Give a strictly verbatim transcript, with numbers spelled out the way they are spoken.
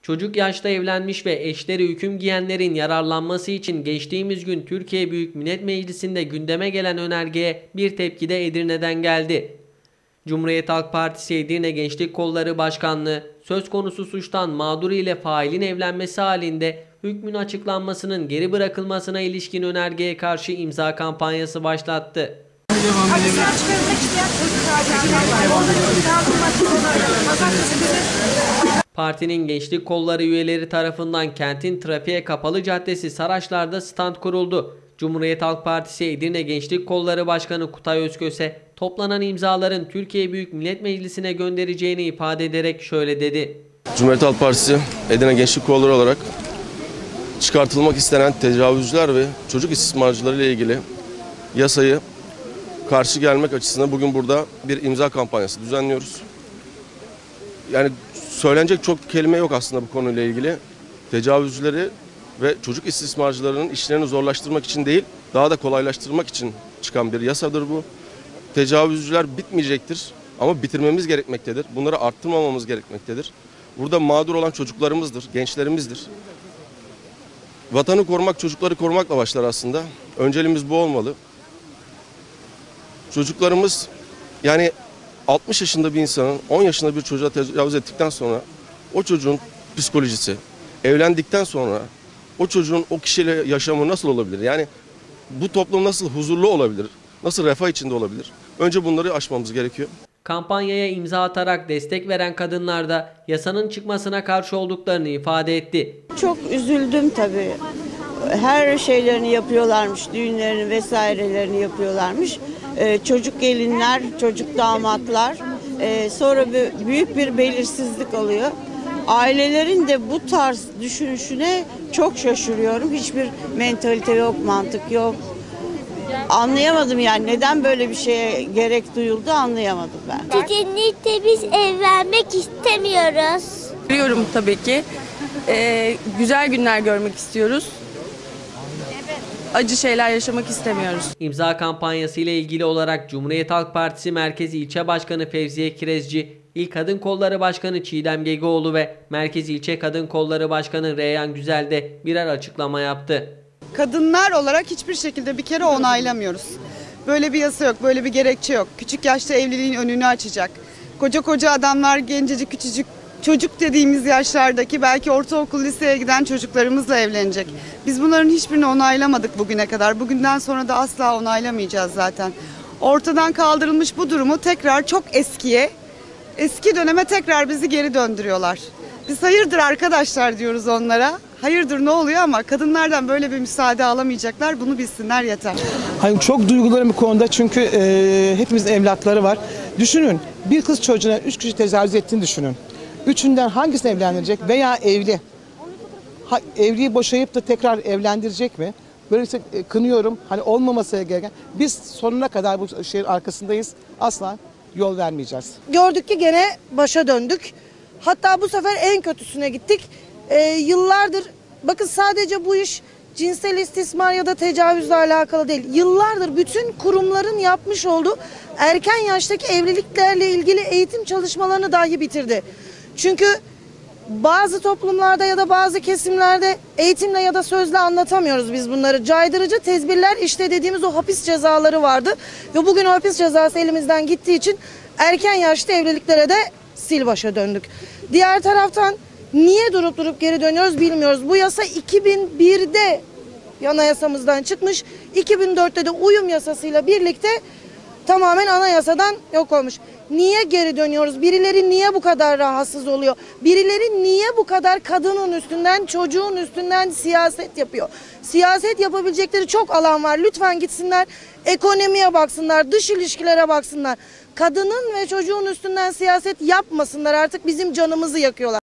Çocuk yaşta evlenmiş ve eşleri hüküm giyenlerin yararlanması için geçtiğimiz gün Türkiye Büyük Millet Meclisi'nde gündeme gelen önergeye bir tepki de Edirne'den geldi. Cumhuriyet Halk Partisi Edirne Gençlik Kolları Başkanlığı, söz konusu suçtan mağdur ile failin evlenmesi halinde hükmün açıklanmasının geri bırakılmasına ilişkin önergeye karşı imza kampanyası başlattı. Partinin gençlik kolları üyeleri tarafından kentin trafiğe kapalı caddesi Saraçlar'da stand kuruldu. Cumhuriyet Halk Partisi Edirne Gençlik Kolları Başkanı Kutay Özköse, toplanan imzaların Türkiye Büyük Millet Meclisi'ne göndereceğini ifade ederek şöyle dedi. Cumhuriyet Halk Partisi Edirne Gençlik Kolları olarak çıkartılmak istenen tecavüzcüler ve çocuk istismarcıları ile ilgili yasayı karşı gelmek açısından bugün burada bir imza kampanyası düzenliyoruz. Yani söylenecek çok kelime yok aslında bu konuyla ilgili. Tecavüzcüleri ve çocuk istismarcılarının işlerini zorlaştırmak için değil, daha da kolaylaştırmak için çıkan bir yasadır bu. Tecavüzcüler bitmeyecektir ama bitirmemiz gerekmektedir. Bunları arttırmamamız gerekmektedir. Burada mağdur olan çocuklarımızdır, gençlerimizdir. Vatanı korumak, çocukları korumakla başlar aslında. Önceliğimiz bu olmalı. Çocuklarımız, yani altmış yaşında bir insanın on yaşında bir çocuğa tecavüz ettikten sonra o çocuğun psikolojisi, evlendikten sonra o çocuğun o kişiyle yaşamı nasıl olabilir? Yani bu toplum nasıl huzurlu olabilir? Nasıl refah içinde olabilir? Önce bunları aşmamız gerekiyor. Kampanyaya imza atarak destek veren kadınlar da yasanın çıkmasına karşı olduklarını ifade etti. Çok üzüldüm tabii. Her şeylerini yapıyorlarmış, düğünlerini vesairelerini yapıyorlarmış. Ee, çocuk gelinler, çocuk damatlar. Ee, sonra bir, büyük bir belirsizlik oluyor. Ailelerin de bu tarz düşünüşüne çok şaşırıyorum. Hiçbir mentalite yok, mantık yok. Anlayamadım yani neden böyle bir şeye gerek duyuldu anlayamadım ben. Kesinlikle biz evlenmek istemiyoruz. Biliyorum tabii ki. Ee, güzel günler görmek istiyoruz. Acı şeyler yaşamak istemiyoruz. İmza kampanyası ile ilgili olarak Cumhuriyet Halk Partisi Merkez İlçe Başkanı Fevziye Kirezci, İl Kadın Kolları Başkanı Çiğdem Gegoğlu ve Merkez İlçe Kadın Kolları Başkanı Reyhan Güzel de birer açıklama yaptı. Kadınlar olarak hiçbir şekilde bir kere onaylamıyoruz. Böyle bir yasa yok, böyle bir gerekçe yok. Küçük yaşta evliliğin önünü açacak. Koca koca adamlar gencecik küçücük çocuk dediğimiz yaşlardaki belki ortaokul liseye giden çocuklarımızla evlenecek. Biz bunların hiçbirini onaylamadık bugüne kadar. Bugünden sonra da asla onaylamayacağız zaten. Ortadan kaldırılmış bu durumu tekrar çok eskiye, eski döneme tekrar bizi geri döndürüyorlar. Biz hayırdır arkadaşlar diyoruz onlara. Hayırdır ne oluyor ama kadınlardan böyle bir müsaade alamayacaklar. Bunu bilsinler yeter. Hani çok duygularım bu konuda çünkü e, hepimizin evlatları var. Düşünün bir kız çocuğuna üç kişi tecavüz ettiğini düşünün. Üçünden hangisini evlendirecek veya evli? Ha, evliyi boşayıp da tekrar evlendirecek mi? Böylece e, kınıyorum. Hani olmaması gereken. Biz sonuna kadar bu şeyin arkasındayız. Asla yol vermeyeceğiz. Gördük ki gene başa döndük. Hatta bu sefer en kötüsüne gittik. Ee, yıllardır bakın sadece bu iş cinsel istismar ya da tecavüzle alakalı değil. Yıllardır bütün kurumların yapmış olduğu erken yaştaki evliliklerle ilgili eğitim çalışmalarını dahi bitirdi. Çünkü bazı toplumlarda ya da bazı kesimlerde eğitimle ya da sözle anlatamıyoruz biz bunları. Caydırıcı tedbirler işte dediğimiz o hapis cezaları vardı. Ve bugün o hapis cezası elimizden gittiği için erken yaşta evliliklere de sil başa döndük. Diğer taraftan niye durup durup geri dönüyoruz bilmiyoruz. Bu yasa iki bin birde anayasamızdan çıkmış. iki bin dörtte de uyum yasasıyla birlikte tamamen anayasadan yok olmuş. Niye geri dönüyoruz? Birileri niye bu kadar rahatsız oluyor? Birileri niye bu kadar kadının üstünden, çocuğun üstünden siyaset yapıyor? Siyaset yapabilecekleri çok alan var. Lütfen gitsinler, ekonomiye baksınlar, dış ilişkilere baksınlar. Kadının ve çocuğun üstünden siyaset yapmasınlar. Artık bizim canımızı yakıyorlar.